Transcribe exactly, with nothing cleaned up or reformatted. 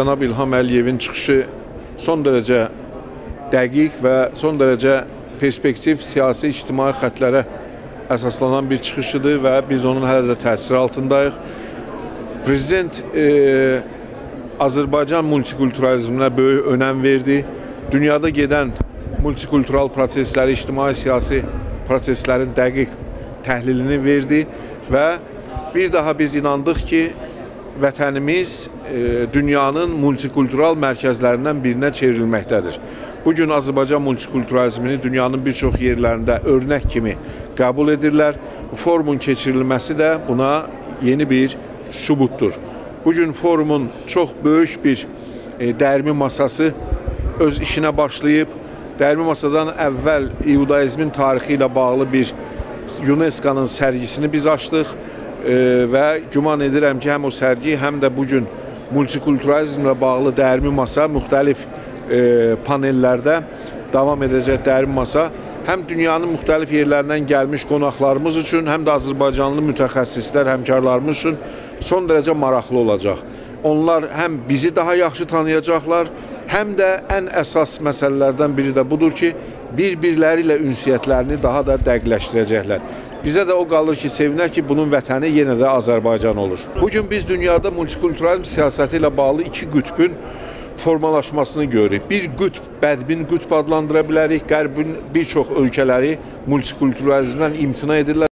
cənab İlham Əliyevin çıxışı son dərəcə dəqiq və son dərəcə perspektiv siyasi ictimai xətlərə əsaslanan bir çıxışıdır və biz onun hələ də təsiri altındayıq. Prezident e, Azərbaycan multikulturalizminə böyük önəm verdi. Dünyada gedən multikultural prosesləri, ictimai-siyasi proseslərin dəqiq təhlilini verdi və bir daha biz inandıq ki, vətənimiz e, dünyanın multikultural mərkəzlərindən birinə çevrilməkdədir. Bugün Azərbaycan multikulturalizmini dünyanın bir çox yerlərində örnək kimi qəbul edirlər. Bu forumun keçirilməsi də buna yeni bir sübutdur. Bugün forumun çox böyük bir e, dərmi masası öz işinə başlayıb. Dərmi masadan əvvəl İudaizmin tarixi ilə bağlı bir UNESCO'nun sərgisini biz açdıq e, və güman edirəm ki, həm o sərgi, həm də bugün multikulturalizmlə bağlı dərmi masa müxtəlif e, panellərdə davam edəcək dərmi masa həm dünyanın müxtəlif yerlərindən gəlmiş qonaqlarımız üçün, həm də Azərbaycanlı mütəxəssislər, həmkarlarımız üçün son dərəcə maraqlı olacaq. Onlar həm bizi daha yaxşı tanıyacaqlar, həm də ən əsas məsələlərdən biri də budur ki, bir-birləri ilə ünsiyyətlərini daha da dəqiqləşdirəcəklər. Bizə də o qalır ki, sevinək ki, bunun vətəni yenə də Azərbaycan olur. Bugün biz dünyada multikulturalizm siyasəti ilə bağlı iki qütbün formalaşmasını görürük. Bir qütb, bədbin qütb adlandıra bilərik. Qərbin bir çox ölkələri multikulturalizmdən imtina edirlər.